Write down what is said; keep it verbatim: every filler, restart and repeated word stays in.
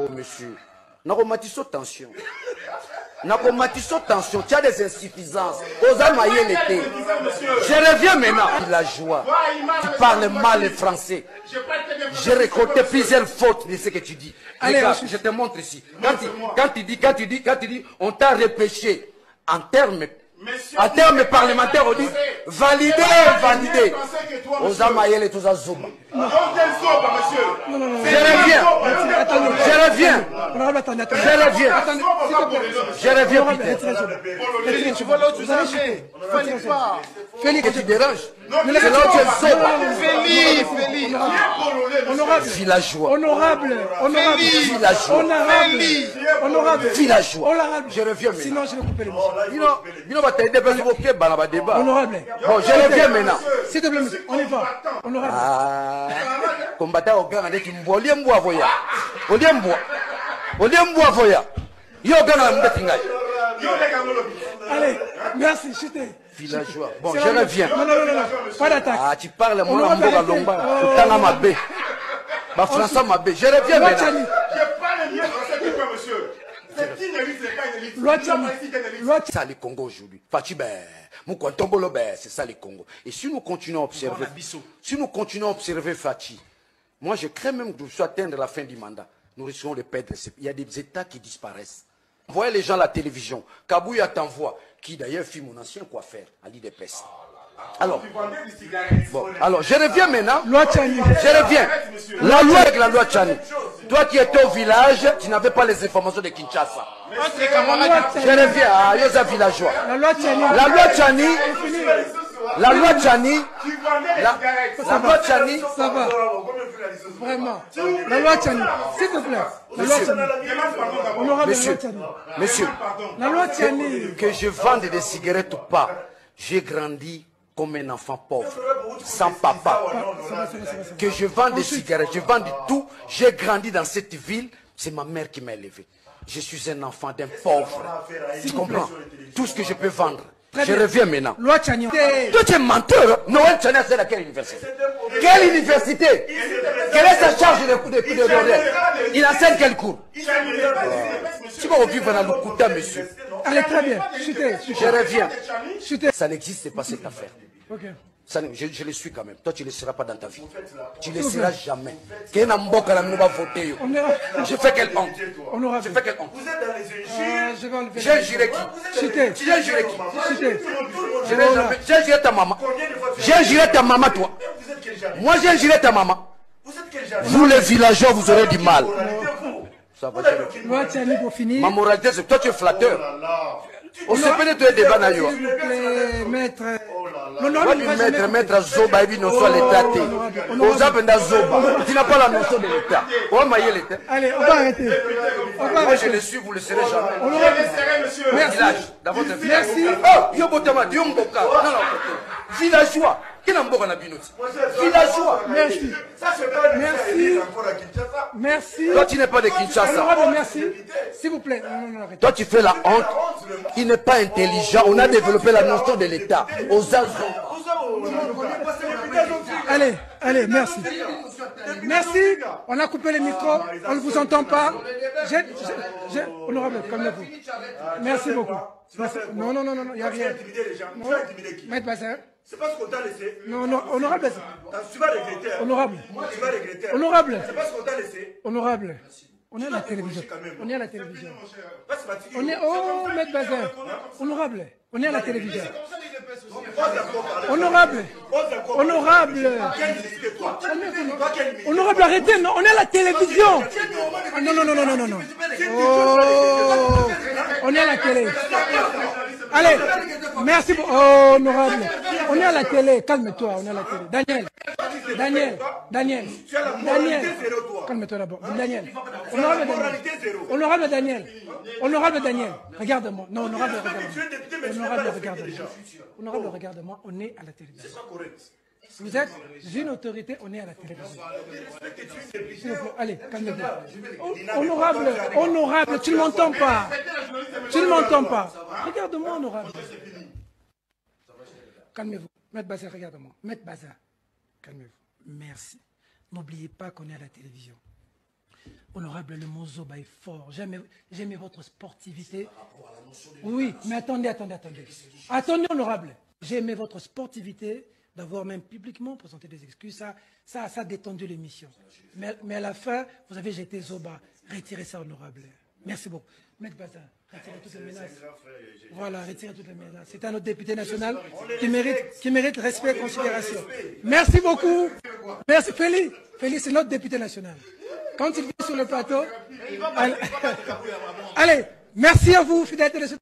Oh monsieur, nakomatiso tension. Nakomatiso tension, tu as des insuffisances. Osama l'été. Je reviens maintenant. La joie. Tu parles mal le français. J'ai récolté plusieurs fautes de ce que tu dis. Allez, regarde, je te montre ici. Quand tu, quand tu dis, quand tu dis, quand tu dis, on t'a repêché en termes, en termes parlementaires, on dit validé, validé. Osama Yele tout ça zoba. Je reviens. Je reviens. Je reviens. Je reviens, Peter. Tu vois là où tu vas aller. Fallait pas. Félix, tu déranges. C'est là où tu es zoba. Félix, Félix. Honorable. Villageois. Honorable. Honorable. Villageois. Honorable. Honorable. Villageois. Honorable. Je reviens maintenant. Sinon, je vais couper le monsieur. Bino, Bino va t'aider parce que vous avez débat. Honorable. Bon, je reviens maintenant. S'il te plaît, monsieur, on y va. Honorable. Ah, combattant au gang avec une boîte, il y a un bois voya. Il y a un bois. Il y a un bois voya. Il y a un gang avec une Allez, merci, chutez. Villageois. Bon, je reviens. Non, non, non, non, pas d'attaque. Ah, tu parles, mon amour à Lomba. Tu t'en as ma baie. Ma François ma baie. Je reviens maintenant. Je parle mieux français que toi, monsieur. C'est une élite, c'est pas une élite. Loi Tchani. Loi Tchani. C'est ça le Congo aujourd'hui. Fachi, ben, mon Tombolo, ben, c'est ça le Congo. Et si nous continuons à observer, si nous continuons à observer Fachi, moi je crains même que nous soyons atteindre la fin du mandat. Nous risquons de perdre. Il y a des États qui disparaissent. Voyez les gens à la télévision. Kabouya t'envoie, qui d'ailleurs fit mon ancien coiffeur, à l'I D P S. Alors, bon, alors, je reviens maintenant. Loi Tchani. Je reviens. La loi avec la loi Tchani. Toi qui étais au village, tu n'avais pas les informations de Kinshasa. Je reviens à Yosa Villageois. La loi Tchani. La loi Tchani. La loi Tchani. La, la loi Tchani. Ça va. Vraiment. La loi Tchani. S'il te plaît. La loi Tchani. Honorable la loi Monsieur, Tchani. monsieur, La loi Tchani. que je vende des cigarettes ou pas, j'ai grandi comme un enfant pauvre, sans papa. Que je vends des cigarettes, je vends du tout. J'ai grandi dans cette ville, c'est ma mère qui m'a élevé. Je suis un enfant d'un pauvre. Tu comprends? Tout ce que je peux vendre. Je reviens maintenant. Loi Tchani. Toi, tu es menteur. Noël Tchani, c'est à quelle université? Quelle université? Quelle est sa charge de de de de Il enseigne quel cours? Tu vas vivre dans le Kouta, monsieur. Allez, très bien. Chutez. Je reviens. Chutez. Ça n'existe pas cette affaire. Ok. Ça, je, je le suis quand même. Toi, tu ne le seras pas dans ta vie. Tu ne le seras jamais. Quel Namboka n'a pas voté. Je fais quelle honte? Honorable. Je fais quelle honte? Vous êtes dans les Euh, injures. je vais enlever. J'ai juré qui? Chutez. J'ai juré qui? Chutez. Je n'ai jamais- J'ai juré ta maman. J'ai juré ta maman, toi. Vous êtes quel genre? Moi, j'ai juré ta maman. Vous êtes quel genre? Vous, les villageois, vous aurez du mal. Ça va, je- Loi Tchani pour finir. Ma moralité, c'est que toi, tu es flatteur. On se peut de débat d'ailleurs. S'il vous plaît, maître. Toi, tu maître, maître Zoba, il notion l'État. Aux Abenda Zoba, tu n'as pas la notion de l'État. On va y l'État. Allez, on va arrêter. On va Moi, je arrêter. le suis, vous ne le serez jamais. Honorable. monsieur. Merci. Village, dans votre village. Merci. Oh, Yobotama, Diomboka. Non, non, villageois. Qui n'a pas Binoti? Villageois. Merci. Ça, c'est pas une Merci. encore à Kinshasa. Merci. Toi, tu n'es pas de Kinshasa. Honorable, merci. S'il vous plaît. Non, non, non, arrêtez. Toi, tu fais la honte. Qui n'est pas intelligent. On a développé la notion de l'État. Aux Azons. Allez, allez, merci. Merci. On a coupé les micros. On ne vous entend pas. J'ai- j'ai- j'ai- Honorable, calmez-vous. Merci beaucoup. Merci. Non, non, non, non, il n'y a rien. Intimider les gens. Non. Tu vas intimider qui? Maître Bassin. C'est parce qu'on t'a laissé. Non, non, honorable. Tu vas regretter. hein. Honorable. Tu vas regretter. hein. Honorable. C'est parce qu'on t'a laissé. Honorable. On est à la télévision. On est à la télévision. Parce que tu- On est. Oh, Maître Bazin. Honorable. On est à la télévision. Pose encore parler. Honorable. Pose encore. Honorable. Quelle limite, toi? Toi, quelle limite? Honorable, arrêtez. Non, on est à la télévision. Ah, non, non, non, non, non, non, non. Oh, on est à la télé. Allez, merci beaucoup. Oh, honorable. On est à la télé. Calme-toi, on est à la télé. Daniel. Daniel. Daniel. Daniel. Calme-toi d'abord. Daniel. Honorable Daniel. Honorable Daniel. Honorable Daniel. Regarde-moi. Non, honorable, regarde-moi. Honorable, regarde-moi. Honorable, regarde-moi. On est à la télévision. Vous êtes une autorité, on est à la télévision. S'il vous plaît, allez, calmez-vous. Oh, honorable, honorable, tu ne m'entends pas. Tu ne m'entends pas. Regarde-moi, honorable. Calmez-vous. Maître Bazin, regarde-moi. Maître Bazin, calmez-vous. Merci. N'oubliez pas qu'on est à la télévision. Honorable, le mot Zoba est fort. J'aime votre sportivité. Oui, mais attendez, attendez, attendez. Attendez, honorable. J'ai aimé votre sportivité, d'avoir même publiquement présenté des excuses. Ça, ça, ça a détendu l'émission. Mais, mais à la fin, vous avez jeté Zoba. Retirez ça, honorable. Merci beaucoup. Maître Bazin, retirez toutes les menaces. Voilà, retirez toutes les menaces. C'est un autre député national qui mérite, qui mérite respect et considération. Merci beaucoup. Merci, Félix. Félix, c'est notre député national. Quand il vient sur le plateau... Allez, allez, merci à vous, fidèles téléspectateurs.